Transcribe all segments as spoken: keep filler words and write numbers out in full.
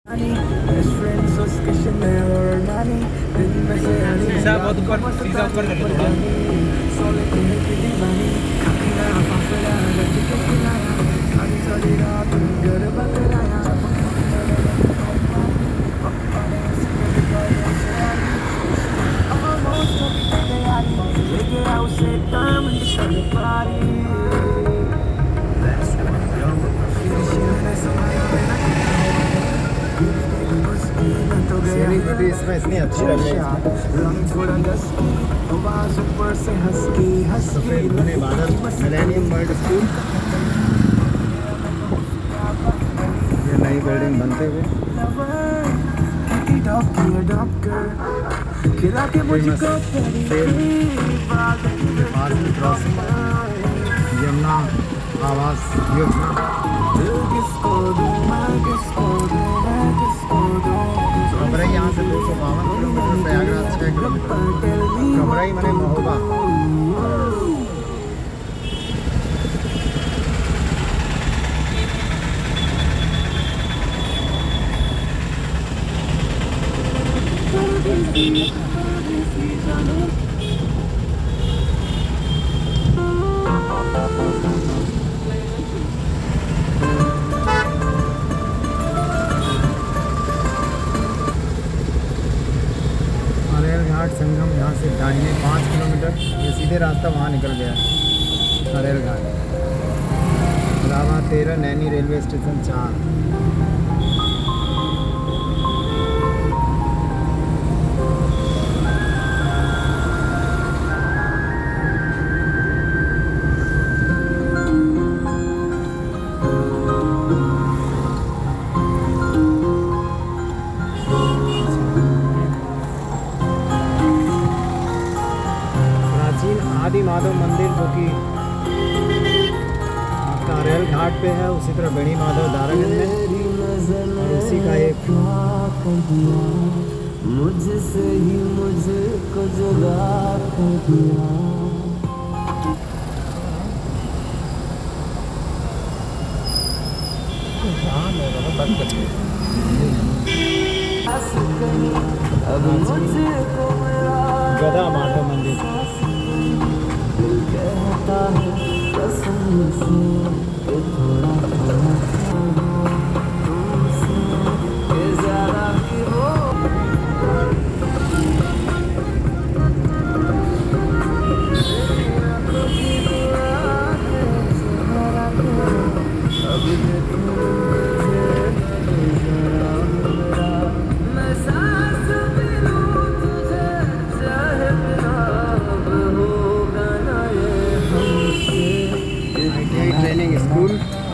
शीशा बहुत ऊपर, शीशा ऊपर कर लो थोड़ा। इसमें इतनी अच्छी लग रही है। सफेद घने बादल, मिलेनियम वर्ल्ड स्कूल, ये नई बिल्डिंग बनते हुए। यमुना आवास योजना, कमराई यहाँ से दो सौ बावन किलोमीटर, प्रयागराज छः किलोमीटर। कमराई मने महोबा। घाट संगम यहाँ से दाहिने पाँच किलोमीटर, ये सीधे रास्ता वहाँ निकल गया हरेल घाट। इलाहाबाद तेरह, नैनी रेलवे स्टेशन चार। आदि माधव मंदिर जो कि आपका रेल घाट पे है, उसी तरह बेणी माधव दारागंज में, और उसी का एक मुझसे ही मुझको जुदा कर दिया। गदा माधव मंदिर। ट्रेनिंग स्कूल,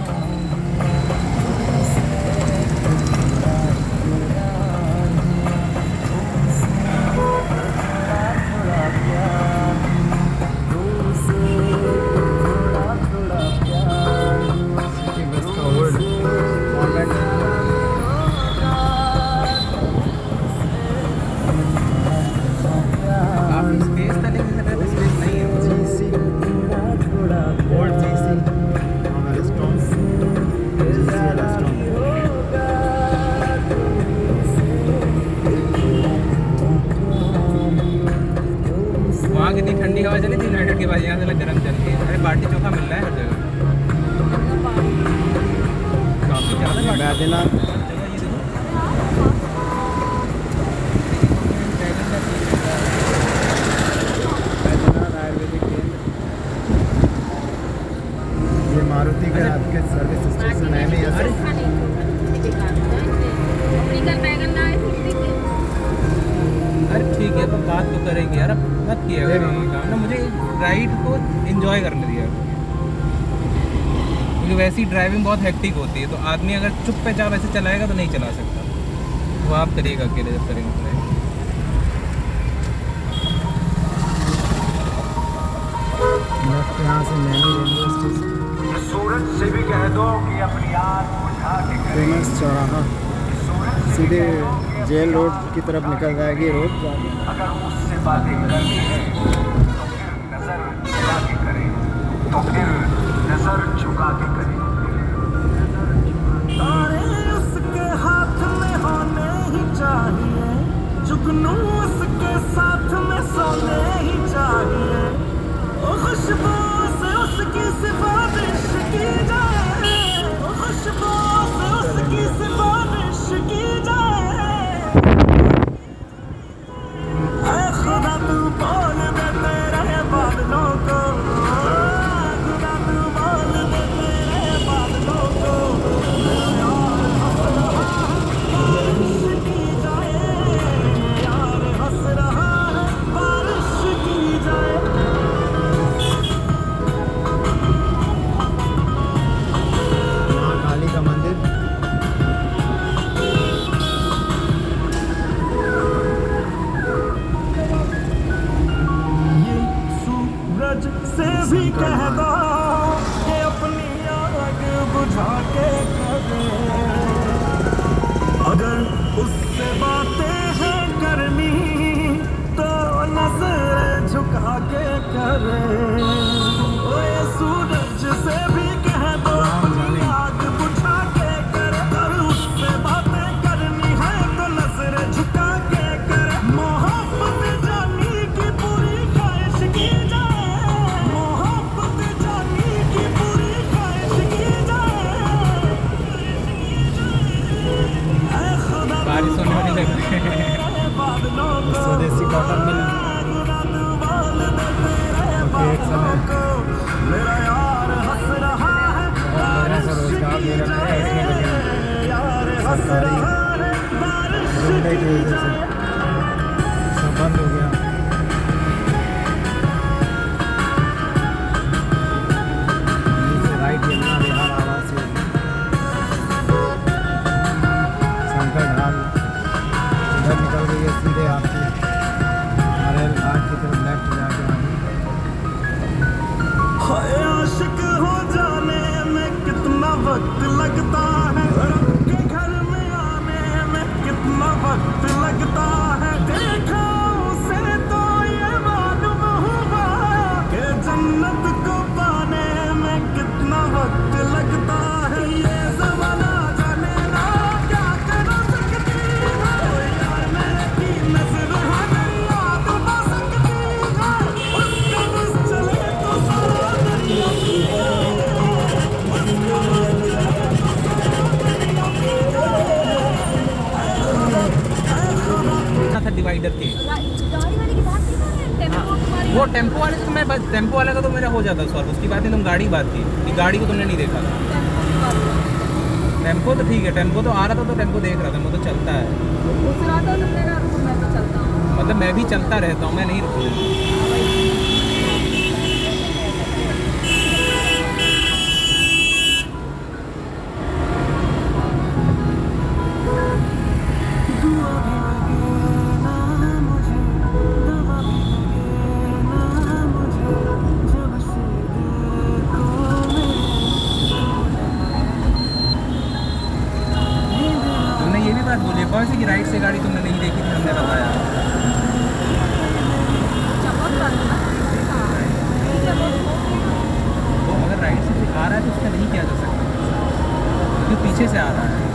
कितनी ठंडी हवा चली थी यूनाइटेड के बाद, यहाँ से गर्म चल रही है। अरे बाटी चोखा मिल रहा है हर जगह, काफ़ी ज़्यादा। बैद्यनाथ बैद्यनाथ आयुर्वेदिक केंद्र, ये मारुति के आपके सर्विस स्टेशन है नहीं ऐसे। अरे ठीक है, तो बात तो करेंगे यार, मत किया करो ये काम ना, मुझे राइड को एंजॉय करने दिया, क्योंकि वैसी ड्राइविंग बहुत हेक्टिक होती है, तो आदमी अगर चुप पे चाप ऐसे चलाएगा तो नहीं चला सकता। वो आप करिएगा अकेले जब करेंगे तो। यहाँ से नैनी रेलवे स्टेशन, सूरज से भी कह दो कि अपनी आँख बुझा के फेमस चौराहा, सीधे जेल रोड की तरफ निकल जाएगी रोड। अगर उससे बातें करनी है तो फिर नजर झुका के करें, तो फिर नजर झुका के करें। तारे उसके हाथ में हो जुगनू उसके साथ में सोने ही चाहिए, ओ खुशबू से उसकी सिफारिश की जाए, ओ खुशबू से उसकी सिफारिश की जाए। ऐ खुदा तू बोल दे तेरे बादलों को, खुदा तू बोल दे तेरे बादलों को, बारिश की जाए, यार हंस रहा है बारिश की जाए। माँ काली का मंदिर। ये सूरज से भी कह दो कि अपनी आग बुझा के करे, अगर उससे बातें हैं करनी तो नजर झुका के करे। ओ ये सूरज से भी कह दो अपनी आग बुझा के करे, अगर उससे बातें करनी है तो नजर झुका के करे। मोहब्बत जानी की पूरी ख्वाहिश की जाए, मोहब्बत जानी की पूरी ख्वाहिश की जाए। ऐ खुदा बारिश होने वाली लग रही है। स्वदेशी कॉटन मिल एक समय मेरा यार हंस रहा है बहुत लोगों को रोजगार दे रखा है, इसमें लेकिन यार हंस सरकारी रहा है बारिश गुंडे की वजह से सब बंद हो गया। नीचे राइट यमुना विहार आवास से शंकर ढाल इधर निकल गई है सीधे आपकी मरेल घाट की तरफ लेफ्ट जाके आगे। हाय आशिक हो जाने में कितना वक्त लगता है, रब के घर में आने में कितना वक्त लगता है। देखा उसे तो ये मालूम हुआ कि जन्नत को पाने में कितना वक्त लगता है। ये ज़माना जाने ना क्या कर सकती है, ओ यार मेरी नज़र है याद ना सकती है, उसका बस चले तो सारा दरिया पी जाए, उसका बस चले तो सारा दरिया पी जाए। था डिवाइडर के गाड़ी वाले की बात नहीं कर रहे हैं, टेम्पो तुम्हारी वो टेम्पो वाले से तो मैं बस टेम्पो वाले का तो मेरा हो जाता सॉल्व, उसकी बात नहीं। तुम गाड़ी बात थी कि गाड़ी को तुमने नहीं देखा था। टेम्पो की बात कर रहे टेम्पो तो ठीक है, टेम्पो तो आ रहा था तो टेम्पो देख रहा था, वो तो चलता है। हैं। पूछ रहा था तुमने कहा रुको मैं तो चलता हूँ। मतलब मैं भी चलता रहता हूँ, मैं नहीं रुकूँ। दुआ भी लगे ना मुझे, दवा भी लगे ना मुझे, जब से देखो तुमने ये भी बात बोली कौन सी कि राइट से गाड़ी तुमने नहीं देखी थी, हमने बताया। चमक रहा था ना, हाँ। ठीक है, बहुत हो गया। वो अगर राइट से आ रहा है तो उसका नहीं किया जा सकता, क्योंकि पीछे से आ रहा है।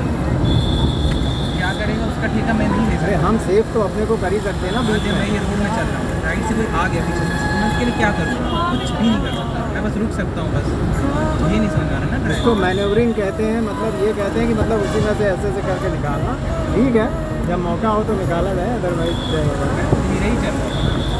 क्या करेगा उसका ठेका मैं नहीं ले अरे सकता। हम सेफ तो अपने को कर ही सकते हैं ना बीच जब मैं में। ये रोड में चल रहा हूँ, राइट से कोई आ गया पीछे से, तो मैं उसके लिए क्या करूँ? कुछ भी नहीं कर सकता, मैं बस रुक सकता हूँ बस। ये नहीं समझ आ रहा ना इसको ड्राइवर। मैन्योवरिंग कहते हैं, मतलब ये कहते हैं कि मतलब उसी में से ऐसे ऐसे करके निकालना ठीक है, जब मौका हो तो निकाला जाए, अदरवाइज मैं तो धीरे ही चल रहा हूँ।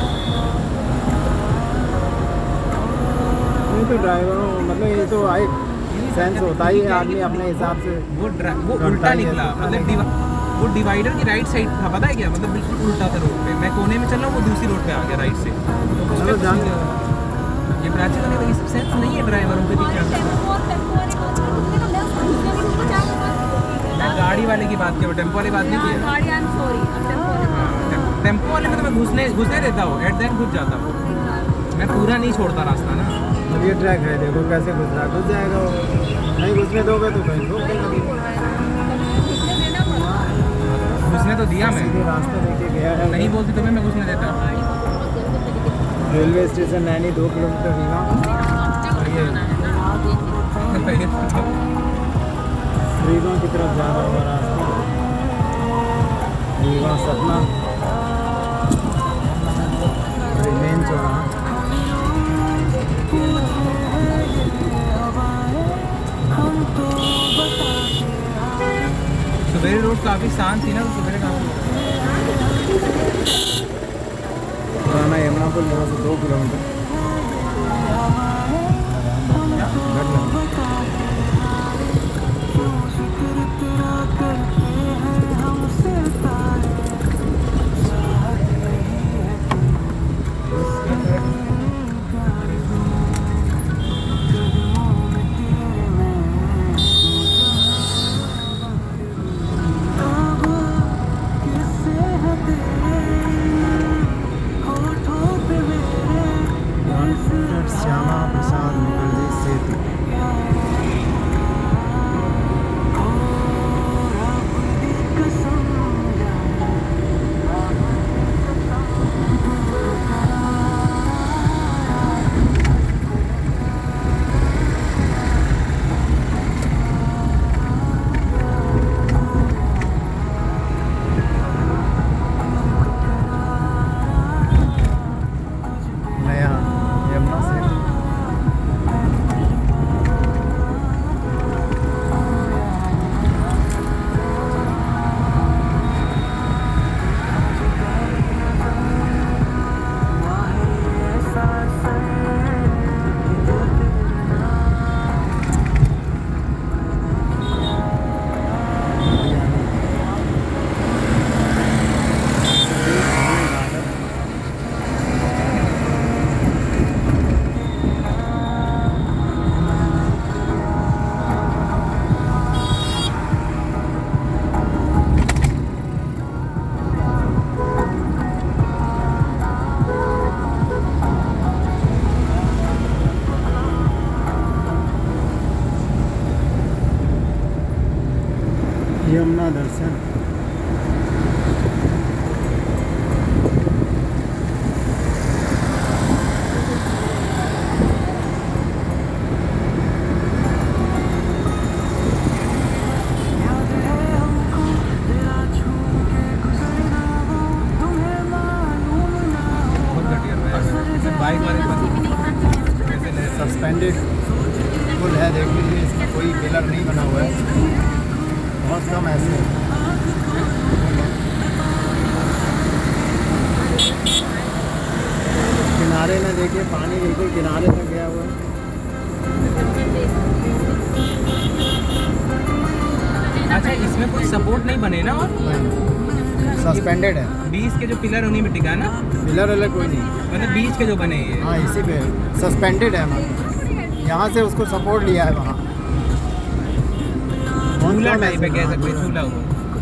नहीं तो ड्राइवरों मतलब ये तो एक सेंस होता ही है, आदमी अपने हिसाब से वो ड्रा- वो करता उल्टा ही है, निकला, करता मतलब नहीं। डिवा, वो डिवाइडर की राइट साइड था, पता है क्या? मतलब बिल्कुल उल्टा था रोड पे। मैं कोने में चल रहा हूँ, वो दूसरी रोड पे आ गया राइट से। तो उस पे चलो कुछ जान- नहीं हुआ। ये प्राची का नहीं, तो सेंस नहीं है ड्राइवरों पे भी क्या। टेम्पो और टेम्पो वाली बात कर, तुमने कहा मैं उसको घुसने नहीं दूंगा, क्या होगा? मैं गाड़ी वाले की बात की, टेम्पो वाली बात नहीं की है। गाड़ी, आई एम सॉरी, टेम्पो वाले हाँ, टेम- टेम्पो वाले में तो मैं घुसने घुसने देता हूँ, एट द एंड घुस जाता हूँ। मैं पूरा नहीं छोड़ता रास्ता ना। अब ये ट्रैक है, देखो कैसे घुस रहा है, घुस जाएगा वो। नहीं घुसने दोगे तो कहीं ठोक देगा। घुसने देना पड़ता। घुसने तो दिया मैं, सीधे रास्ते लेके गया है। नहीं बोलती तो मैं घुसने देता। रेलवे स्टेशन नैनी दो किलोमीटर रीवा रीवा की तरफ जा रहा होगा रास्ता। रीवा सतना मेन चौराहा। सवेरे रोड काफ़ी शांत थी ना, तो सवेरे काफ़ी पुराना यमुना पुल यहाँ से दो किलोमीटर। श्यामा प्रसाद मुखर्जी सेतु। नया यमुना सेतु। यमुना दर्शन। बहुत घटिया है। बाइक वाले कैसे ले सस्पेंडेड पुल है, देख लीजिए, इसमें कोई पिलर नहीं बना हुआ है, बहुत कम ऐसे है। किनारे में देखिए पानी बिल्कुल किनारे तक गया हुआ है। अच्छा, इसमें कोई सपोर्ट नहीं बने ना, और सस्पेंडेड है, बीच के जो पिलर उन्हीं में टिका ना, पिलर अलग कोई नहीं। मतलब बीच के जो बने हैं। हाँ, इसी पे सस्पेंडेड है, मतलब यहाँ से उसको सपोर्ट लिया है वहाँ। झूला टाइप है, कह सकते हैं, झूला हुआ।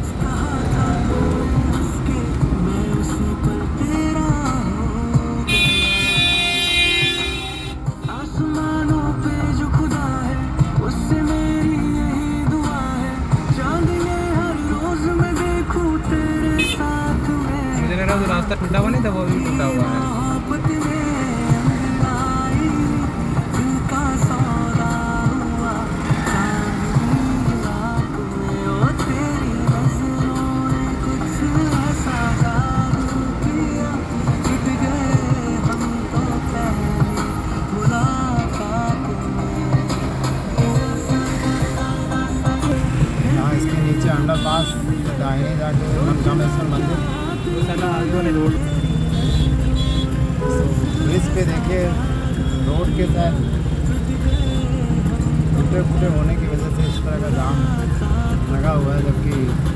मुझे लग रहा है वो रास्ता टूटा हुआ नहीं था, वो भी टूटा हुआ है। इसके नीचे अंडरपास दाहिने जाके मनकामेश्वर मंदिर, वो साला आगे वाले रोड। ब्रिज पे देखिए रोड के साथ टूटे फूटे होने की वजह से इस तरह का जाम लगा हुआ है, जबकि